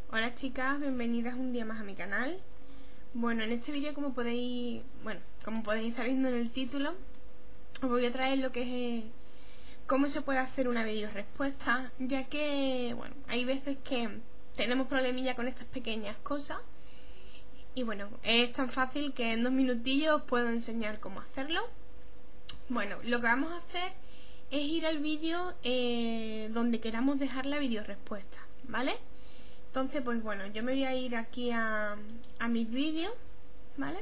Hola chicas, bienvenidas un día más a mi canal. Bueno, en este vídeo como podéis estar viendo en el título, os voy a traer lo que es cómo se puede hacer una vídeo respuesta, ya que bueno, hay veces que tenemos problemilla con estas pequeñas cosas y bueno, es tan fácil que en 2 minutillos os puedo enseñar cómo hacerlo. Bueno, lo que vamos a hacer es ir al vídeo donde queramos dejar la vídeo respuesta, ¿vale? Entonces, pues bueno, yo me voy a ir aquí a mis vídeos, ¿vale?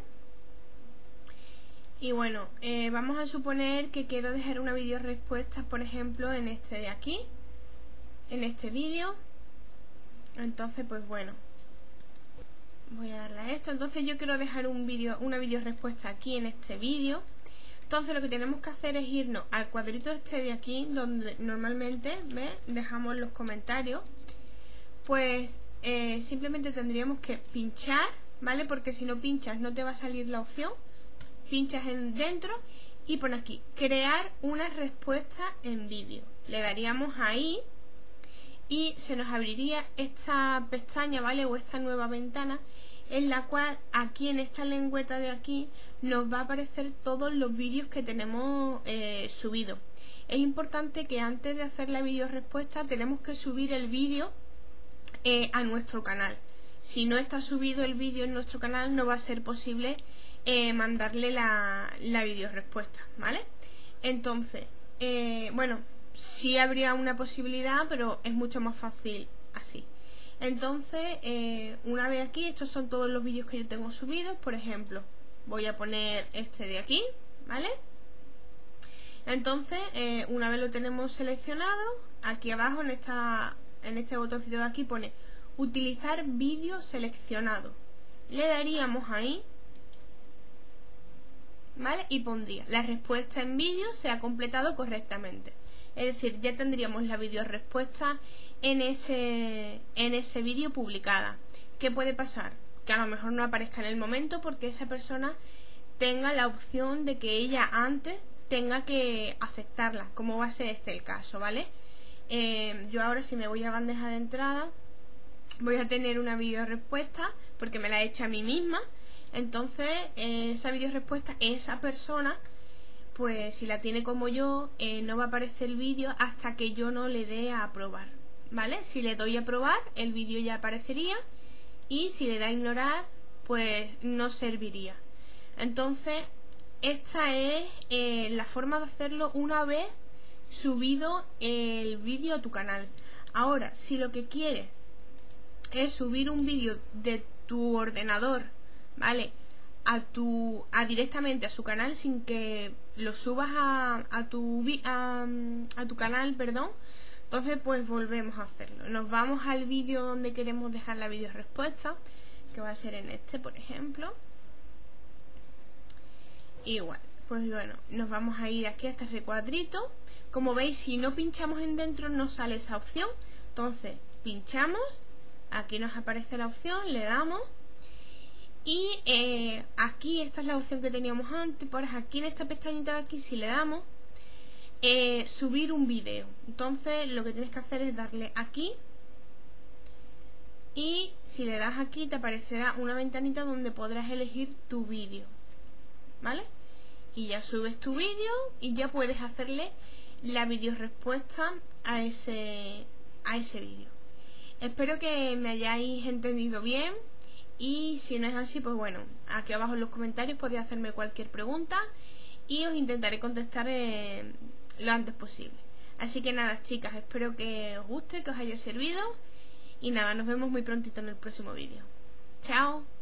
Y bueno, vamos a suponer que quiero dejar una vídeo respuesta, por ejemplo, en este de aquí, en este vídeo. Entonces, pues bueno, voy a darle a esto. Entonces yo quiero dejar una vídeo respuesta aquí en este vídeo. Entonces lo que tenemos que hacer es irnos al cuadrito este de aquí, donde normalmente dejamos los comentarios. Pues simplemente tendríamos que pinchar, ¿vale? Porque si no pinchas no te va a salir la opción. Pinchas en dentro y pone aquí, crear una respuesta en vídeo. Le daríamos ahí y se nos abriría esta pestaña, ¿vale? O esta nueva ventana en la cual aquí en esta lengüeta de aquí nos va a aparecer todos los vídeos que tenemos subidos. Es importante que antes de hacer la vídeo respuesta tenemos que subir el vídeo a nuestro canal. Si no está subido el vídeo en nuestro canal no va a ser posible mandarle la vídeo respuesta, ¿vale? Entonces, bueno, sí habría una posibilidad, pero es mucho más fácil así. Entonces, una vez aquí, estos son todos los vídeos que yo tengo subidos. Por ejemplo, voy a poner este de aquí, ¿vale? Entonces, una vez lo tenemos seleccionado, aquí abajo en este botoncito de aquí pone utilizar vídeo seleccionado. Le daríamos ahí, ¿vale? Y pondría la respuesta en vídeo se ha completado correctamente. Es decir, ya tendríamos la vídeo respuesta en ese vídeo publicada. ¿Qué puede pasar? Que a lo mejor no aparezca en el momento porque esa persona tenga la opción de que ella antes tenga que aceptarla, como va a ser este el caso, ¿vale? Yo ahora si me voy a bandeja de entrada voy a tener una vídeo respuesta porque me la he hecho a mí misma. Entonces esa vídeo respuesta, esa persona, pues si la tiene como yo, no va a aparecer el vídeo hasta que yo no le dé a aprobar, ¿vale? Si le doy a aprobar, el vídeo ya aparecería, y si le da a ignorar, pues no serviría. Entonces esta es la forma de hacerlo una vez subido el vídeo a tu canal. Ahora, si lo que quieres es subir un vídeo de tu ordenador, ¿vale? Directamente a su canal sin que lo subas a tu canal, perdón. Entonces pues volvemos a hacerlo. Nos vamos al vídeo donde queremos dejar la vídeo respuesta, que va a ser en este, por ejemplo. Igual, pues bueno, nos vamos a ir aquí a este recuadrito. Como veis, si no pinchamos en dentro no sale esa opción. Entonces pinchamos, aquí nos aparece la opción, le damos. Y aquí esta es la opción que teníamos antes. Pues aquí en esta pestañita de aquí, si le damos subir un vídeo, entonces lo que tienes que hacer es darle aquí, y si le das aquí te aparecerá una ventanita donde podrás elegir tu vídeo, ¿vale? Y ya subes tu vídeo y ya puedes hacerle la vídeo respuesta a ese vídeo. Espero que me hayáis entendido bien. Y si no es así, pues bueno, aquí abajo en los comentarios podéis hacerme cualquier pregunta y os intentaré contestar lo antes posible. Así que nada, chicas, espero que os guste, que os haya servido, y nada, nos vemos muy prontito en el próximo vídeo. ¡Chao!